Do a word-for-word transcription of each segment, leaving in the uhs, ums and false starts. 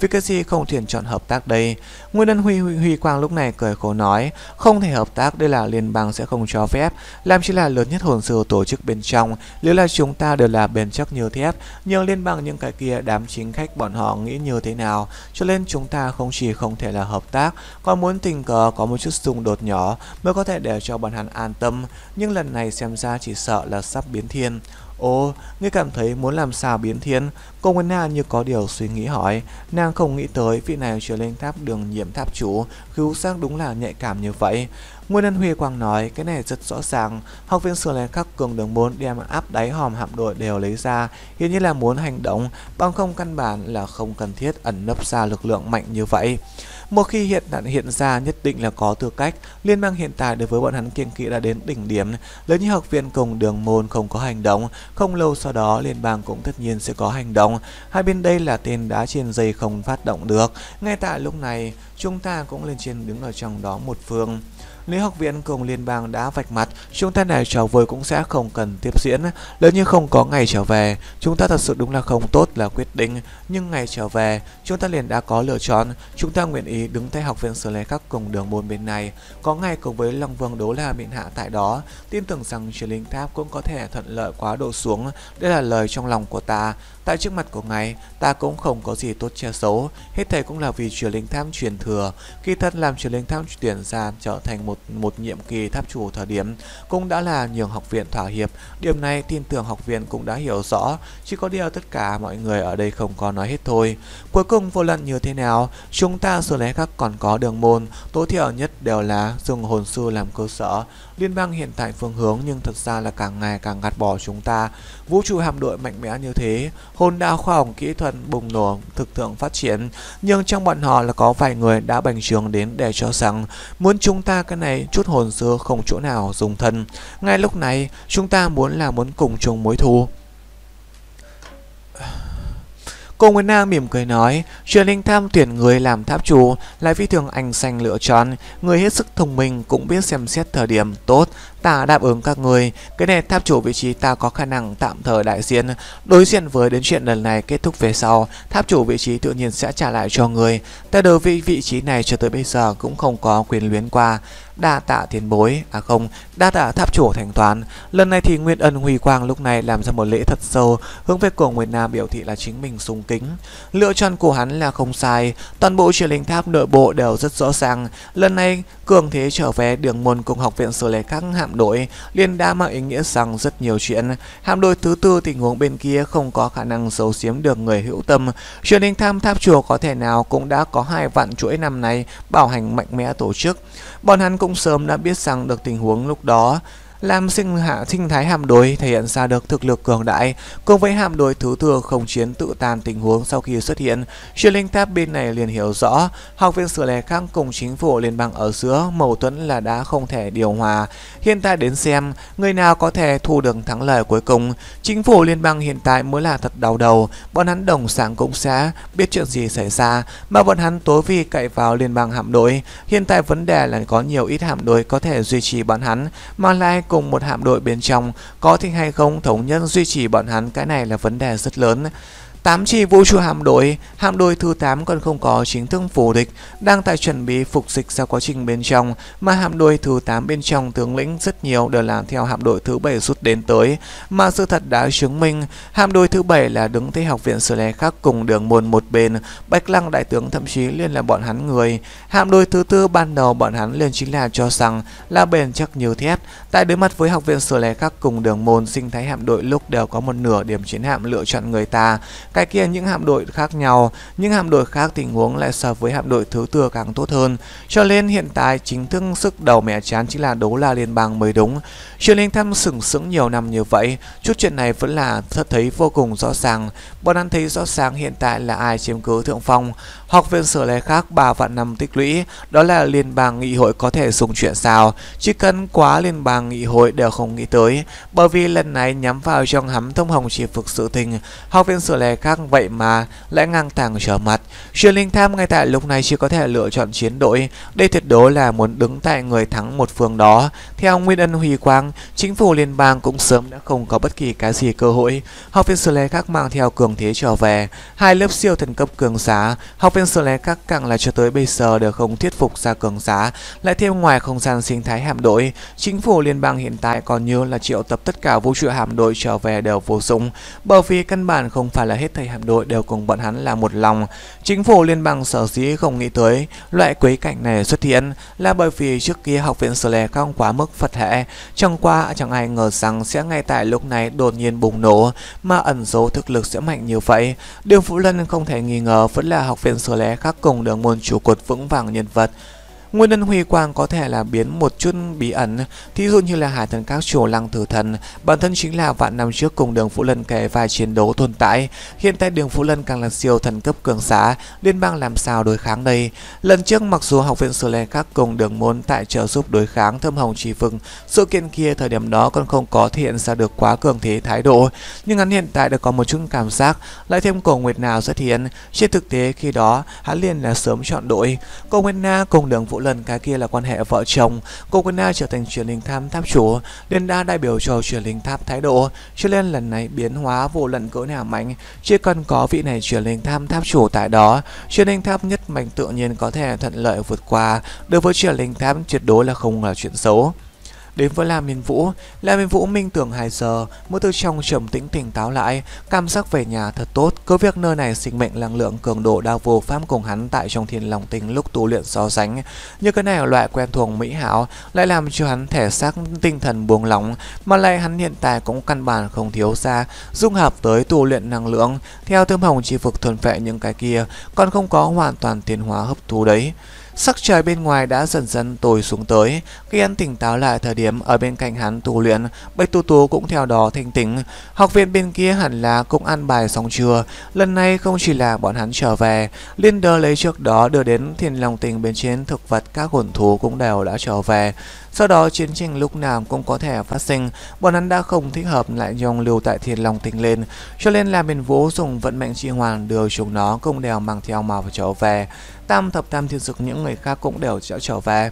vì cái gì không thiện chọn hợp tác đây? Nguyên Ân Huy, Huy Huy Quang lúc này cười khổ nói, không thể hợp tác, đây là liên bang sẽ không cho phép, làm chỉ là lớn nhất hồn sư tổ chức bên trong, nếu là chúng ta đều là bền chắc như thép, nhưng liên bang những cái kia đám chính khách bọn họ nghĩ như thế nào, cho nên chúng ta không chỉ không thể là hợp tác, còn muốn tình cờ có một chút xung đột nhỏ mới có thể để cho bọn hắn an tâm, nhưng lần này xem ra chỉ sợ là sắp biến thiên. Ồ, ngươi cảm thấy muốn làm sao biến thiên? Cô Nguyên Na như có điều suy nghĩ hỏi. Nàng không nghĩ tới vị này trở lên tháp đường nhiệm tháp chủ, cứu xác đúng là nhạy cảm như vậy. Nguyên Ân Huy Quang nói, cái này rất rõ ràng. Học viên Sử Lai Khắc cường đường bốn đem áp đáy hòm hạm đội đều lấy ra, hiện như là muốn hành động, bằng không căn bản là không cần thiết ẩn nấp ra lực lượng mạnh như vậy. Một khi hiện hiện ra nhất định là có tư cách. Liên bang hiện tại đối với bọn hắn kiêng kỵ đã đến đỉnh điểm. Nếu như học viên cùng đường môn không có hành động, không lâu sau đó liên bang cũng tất nhiên sẽ có hành động. Hai bên đây là tên đá trên dây không phát động được. Ngay tại lúc này chúng ta cũng lên trên đứng ở trong đó một phương. Nếu học viện cùng liên bang đã vạch mặt, chúng ta này trở về cũng sẽ không cần tiếp diễn. Nếu như không có ngày trở về, chúng ta thật sự đúng là không tốt là quyết định. Nhưng ngày trở về, chúng ta liền đã có lựa chọn. Chúng ta nguyện ý đứng tay học viện Sử Lai Khắc cùng đường môn bên này. Có ngày cùng với Long Vương Đố La miện hạ tại đó, tin tưởng rằng Truyền Linh Tháp cũng có thể thuận lợi quá độ xuống. Đây là lời trong lòng của ta. Tại trước mặt của ngài, ta cũng không có gì tốt che xấu. Hết thảy cũng là vì Truyền Linh Tháp truyền thừa. Khi thân làm Truyền Linh Tháp tuyển ra trở thành một một nhiệm kỳ tháp chủ thời điểm, cũng đã là nhường học viện thỏa hiệp. Điểm này tin tưởng học viện cũng đã hiểu rõ. Chỉ có điều tất cả mọi người ở đây không có nói hết thôi. Cuối cùng vô luận như thế nào, chúng ta Sử Lai Khắc còn có đường môn, tối thiểu nhất đều là dùng hồn sư làm cơ sở. Liên bang hiện tại phương hướng nhưng thật ra là càng ngày càng gạt bỏ chúng ta. Vũ trụ hạm đội mạnh mẽ như thế, hồn đạo khoa học kỹ thuật bùng nổ thực thượng phát triển, nhưng trong bọn họ là có vài người đã bành trướng đến để cho rằng muốn chúng ta cái này chút hồn sư không chỗ nào dùng thân. Ngay lúc này chúng ta muốn là muốn cùng chung mối thù. Cô Nguyên Na mỉm cười nói, Truyền Linh Tham tuyển người làm tháp chủ là phi thường anh xanh lựa chọn, người hết sức thông minh cũng biết xem xét thời điểm tốt. Ta đáp ứng các người, cái này tháp chủ vị trí ta có khả năng tạm thời đại diện. Đối diện với đến chuyện lần này kết thúc về sau, tháp chủ vị trí tự nhiên sẽ trả lại cho người. Ta đối với vị trí này cho tới bây giờ cũng không có quyền luyến qua. Đa tạ tiền bối, à không, đa tạ tháp chủ thành toán. Lần này thì Nguyên Ân Huy Quang lúc này làm ra một lễ thật sâu, hướng về cổ Nguyên Na biểu thị là chính mình sung kính. Lựa chọn của hắn là không sai, toàn bộ Truyền Linh Tháp nội bộ đều rất rõ ràng. Lần này cường thế trở về đường môn cùng học viện Sử Lai Khắc hạm đội liên đã mang ý nghĩa rằng rất nhiều chuyện. Hạm đội thứ tư tình huống bên kia không có khả năng giấu giếm được người hữu tâm. Truyền Linh Tháp tháp chủ có thể nào cũng đã có hai vạn chuỗi năm nay bảo hành mạnh mẽ tổ chức. Bọn hắn cũng sớm đã biết rằng được tình huống lúc đó làm sinh hạ sinh thái hạm đội thể hiện ra được thực lực cường đại, cùng với hạm đội thứ tư không chiến tự tàn tình huống sau khi xuất hiện. Truyền Linh Tháp bên này liền hiểu rõ học viện Sử Lai Khắc cùng chính phủ liên bang ở giữa mâu thuẫn là đã không thể điều hòa. Hiện tại đến xem người nào có thể thu được thắng lợi cuối cùng. Chính phủ liên bang hiện tại mới là thật đau đầu, bọn hắn đồng sáng cũng sẽ biết chuyện gì xảy ra, mà bọn hắn tối vì cậy vào liên bang hạm đội. Hiện tại vấn đề là có nhiều ít hạm đội có thể duy trì bọn hắn, mà lại cùng một hạm đội bên trong có thích hay không thống nhất duy trì bọn hắn, cái này là vấn đề rất lớn. Tám chi vũ trụ hạm đội, hạm đội thứ tám còn không có chính thức phủ địch, đang tại chuẩn bị phục dịch sau quá trình bên trong, mà hạm đội thứ tám bên trong tướng lĩnh rất nhiều đều làm theo hạm đội thứ bảy rút đến tới, mà sự thật đã chứng minh hạm đội thứ bảy là đứng thấy học viện Sử Lai Khắc cùng đường môn một bên, Bạch Lăng đại tướng thậm chí liên là bọn hắn người. Hạm đội thứ tư ban đầu bọn hắn liền chính là cho rằng là bền chắc như thép, tại đối mặt với học viện Sử Lai Khắc cùng đường môn, sinh thái hạm đội lúc đều có một nửa điểm chiến hạm lựa chọn người ta. Cái kia những hạm đội khác nhau, những hạm đội khác tình huống lại so với hạm đội thứ tư càng tốt hơn, cho nên hiện tại chính thức sức đầu mẹ chán chính là Đấu La liên bang mới đúng. Truyền Linh Tháp sừng sững nhiều năm như vậy, chút chuyện này vẫn là thật thấy vô cùng rõ ràng. Bọn hắn thấy rõ ràng hiện tại là ai chiếm cứ thượng phong. Học viện Sử Lai Khắc ba vạn năm tích lũy, đó là liên bang nghị hội có thể dùng chuyện sao? Chỉ cần quá liên bang nghị hội đều không nghĩ tới, bởi vì lần này nhắm vào trong hắm thông hồng chỉ phục sự tình. Học viện Sử Lai khác vậy mà lại ngang tàng trở mặt. Truyền Linh Tham ngay tại lúc này chỉ có thể lựa chọn chiến đội. Đây tuyệt đối là muốn đứng tại người thắng một phương đó. Theo Nguyên Ân Huy Quang, chính phủ liên bang cũng sớm đã không có bất kỳ cái gì cơ hội. Học viện Sở Lệ Các mang theo cường thế trở về, hai lớp siêu thần cấp cường giá. Học viện Sở Lệ Các càng là cho tới bây giờ đều không thuyết phục ra cường giá. Lại thêm ngoài không gian sinh thái hạm đội, chính phủ liên bang hiện tại còn như là triệu tập tất cả vũ trụ hạm đội trở về đều vô dụng, bởi vì căn bản không phải là hết thảy hạm đội đều cùng bọn hắn là một lòng. Chính phủ liên bang sở dĩ không nghĩ tới loại quấy cảnh này xuất hiện là bởi vì trước kia Học viện Sở Lệ Các quá mức Phật hệ, chẳng qua chẳng ai ngờ rằng sẽ ngay tại lúc này đột nhiên bùng nổ, mà ẩn dấu thực lực sẽ mạnh như vậy. Đường Vũ Lân không thể nghi ngờ vẫn là Học viện Sở Lệ Các cùng đường môn trụ cột vững vàng nhân vật. Nguyên Ân Huy Quang có thể là biến một chút bí ẩn, thí dụ như là Hải Thần Các chủ Lăng Tử Thần, bản thân chính là vạn năm trước cùng Đường Vũ Lân kể vài chiến đấu tồn tại. Hiện tại Đường Vũ Lân càng là siêu thần cấp cường giả, liên bang làm sao đối kháng đây? Lần trước mặc dù Học viện Sở Lệ Các cùng Đường môn tại trợ giúp đối kháng Thâm Hồng Chi Vực, sự kiện kia thời điểm đó còn không có thể hiện ra được quá cường thế thái độ, nhưng hắn hiện tại đã có một chút cảm giác, lại thêm Cổ Nguyệt Na xuất hiện. Trên thực tế khi đó hắn liền là sớm chọn đội. Cổ Nguyệt Na cùng Đường Vũ lần cái kia là quan hệ vợ chồng. Cổ Nguyệt Na trở thành Truyền Linh Tham tháp chủ, nên đã đại biểu cho Truyền Linh Tháp thái độ, cho nên lần này biến hóa vô luận cỡ nào mạnh, chỉ cần có vị này Truyền Linh Tham tháp chủ tại đó, Truyền Linh Tháp nhất mạnh tự nhiên có thể thuận lợi vượt qua. Đối với Truyền Linh Tháp tuyệt đối là không là chuyện xấu. Đến với Lam Minh Vũ, Lam Minh Vũ minh tưởng hai giờ mới từ trong trầm tĩnh tỉnh táo lại, cảm giác về nhà thật tốt. Cứ việc nơi này sinh mệnh năng lượng cường độ đao vô pháp cùng hắn tại trong Thiên Long Tinh lúc tu luyện so sánh, như cái này là loại quen thuộc mỹ hảo lại làm cho hắn thể xác tinh thần buông lỏng, mà lại hắn hiện tại cũng căn bản không thiếu ra dung hợp tới tu luyện năng lượng. Theo Thâm Hồng Chi Vực thuần vệ những cái kia còn không có hoàn toàn tiến hóa hấp thu đấy. Sắc trời bên ngoài đã dần dần tối xuống tới. Khi hắn tỉnh táo lại thời điểm ở bên cạnh hắn tu luyện, Bạch Tu Tu cũng theo đó thanh tỉnh. Học viện bên kia hẳn là cũng ăn bài xong chưa. Lần này không chỉ là bọn hắn trở về, liên đơ lấy trước đó đưa đến Thiên Long Tinh bên trên thực vật các hồn thú cũng đều đã trở về. Sau đó chiến tranh lúc nào cũng có thể phát sinh, bọn hắn đã không thích hợp lại dòng lưu tại Thiên Long Tinh lên, cho nên là Miền Vũ dùng vận mệnh chi hoàn đưa chúng nó cũng đều mang theo mà trở về. Tam thập tam thiên dực những người khác cũng đều sẽ trở về.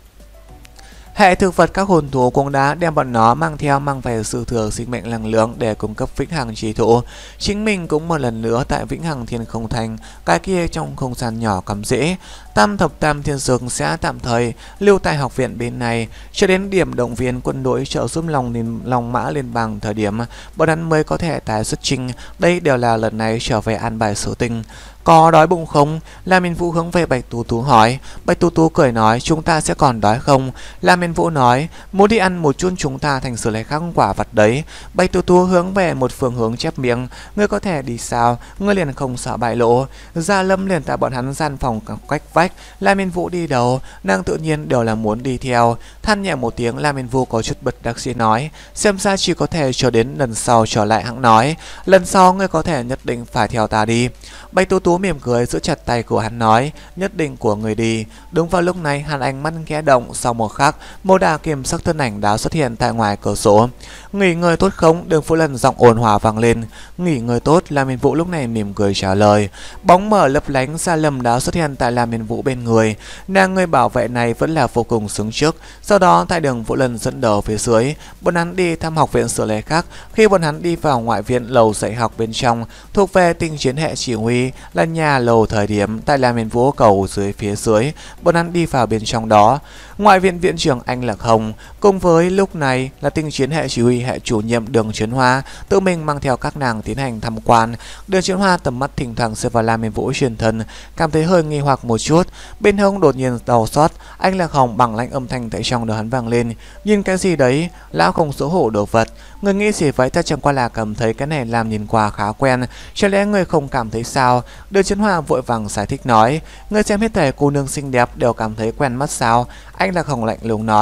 Hệ thực vật các hồn thú cũng đã đem bọn nó mang theo mang về sự thừa sinh mệnh năng lượng để cung cấp vĩnh hằng chi thụ. Chính mình cũng một lần nữa tại vĩnh hằng thiên không thành, cái kia trong không gian nhỏ cắm rễ. Tam thập tam thiên dược sẽ tạm thời lưu tại học viện bên này cho đến điểm động viên quân đội trợ giúp lòng liên, lòng mã liên bang thời điểm bọn hắn mới có thể tái xuất trình. Đây đều là lần này trở về an bài sở tinh. Có đói bụng không? Lam Minh Vũ hướng về Bạch Tu Tu hỏi. Bạch Tu Tu cười nói chúng ta sẽ còn đói không? Lam Minh Vũ nói muốn đi ăn một chút chúng ta thành Sở Lệ Các quả vật đấy. Bạch Tu Tu hướng về một phương hướng chép miệng. Ngươi có thể đi sao? Ngươi liền không sợ bại lộ. Gia Lâm liền tại bọn hắn gian phòng cách vách. Lam Minh Vũ đi đầu, nàng tự nhiên đều là muốn đi theo. Than nhẹ một tiếng, Lam Minh Vũ có chút bật đắc dĩ nói xem ra chỉ có thể chờ đến lần sau trở lại. Hãng nói lần sau ngươi có thể nhất định phải theo ta đi. Bạch Tu Tu mỉm cười giữ chặt tay của hắn nói nhất định của người đi. Đúng vào lúc này Hàn Ánh mắt khẽ động, sau một khắc một đạo kiểm sắc thân ảnh đã xuất hiện tại ngoài cửa sổ. Nghỉ ngơi tốt không? Đường Phu Lần giọng ồn hòa vang lên. Nghỉ ngơi tốt. Lam Minh Vũ lúc này mỉm cười trả lời. Bóng mở lấp lánh Gia Lâm đã xuất hiện tại Lam Minh Vũ bên người. Nàng người bảo vệ này vẫn là vô cùng xứng trước. Sau đó tại Đường Phu Lần dẫn đầu phía dưới, bọn hắn đi thăm học viện Sở Lệ Các. Khi bọn hắn đi vào ngoại viện lầu dạy học bên trong thuộc về tinh chiến hệ chỉ huy là nhà lầu thời điểm tại Lam Minh Vũ cầu dưới phía dưới, bọn hắn đi vào bên trong đó. Ngoại viện viện trưởng Anh Lạc Hồng cùng với lúc này là tinh chiến hệ chỉ huy hệ chủ nhiệm Đường Chiến Hoa tự mình mang theo các nàng tiến hành tham quan. Đường Chiến Hoa tầm mắt thỉnh thoảng rơi vào Lam Minh Vũ truyền thân, cảm thấy hơi nghi hoặc một chút. Bên hông đột nhiên đau xót, Anh Lạc Hồng bằng lãnh âm thanh tại trong đầu hắn vang lên. Nhìn cái gì đấy? Lão không xấu hổ đồ vật. Người nghĩ gì vậy? Ta chẳng qua là cảm thấy cái này làm nhìn qua khá quen, cho lẽ người không cảm thấy sao? Đường Chiến Hoa vội vàng giải thích nói. Người xem hết thảy cô nương xinh đẹp đều cảm thấy quen mắt sao? Anh Lạc Hồng lạnh lùng nói.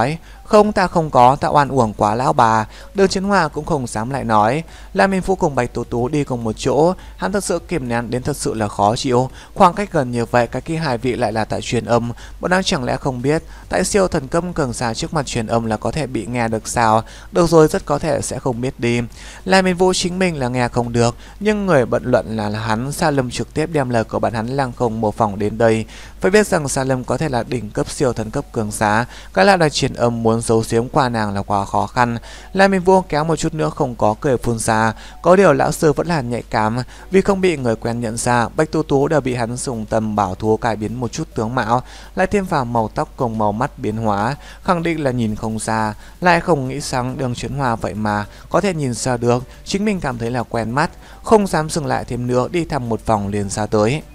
Không, ta không có, ta oan uổng quá lão bà. Đường Chiến Hòa cũng không dám lại nói. La Minh Vũ cùng Bạch Tú Tú đi cùng một chỗ, hắn thật sự kìm nén đến thật sự là khó chịu. Khoảng cách gần như vậy, cái kia hai vị lại là tại truyền âm, bọn đang chẳng lẽ không biết tại siêu thần cấp cường giả trước mặt truyền âm là có thể bị nghe được sao? Được rồi, rất có thể sẽ không biết đi. La Minh Vũ chính mình là nghe không được, nhưng người bận luận là, là hắn. Sa Lâm trực tiếp đem lời của bạn hắn lăng không mô phỏng đến đây. Phải biết rằng Sa Lâm có thể là đỉnh cấp siêu thần cấp cường giả, cái là truyền âm muốn giấu giếm qua nàng là quá khó khăn. La Minh Vũ kéo một chút nữa không có cười phun ra. Có điều lão sư vẫn là nhạy cảm, vì không bị người quen nhận ra, Bạch Tú Tú đã bị hắn dùng tầm bảo thú cải biến một chút tướng mạo, lại thêm vào màu tóc cùng màu mắt biến hóa, khẳng định là nhìn không ra. Lại không nghĩ rằng Đường Chiến Hòa vậy mà có thể nhìn ra được, chính mình cảm thấy là quen mắt, không dám dừng lại thêm nữa, đi thăm một vòng liền ra tới.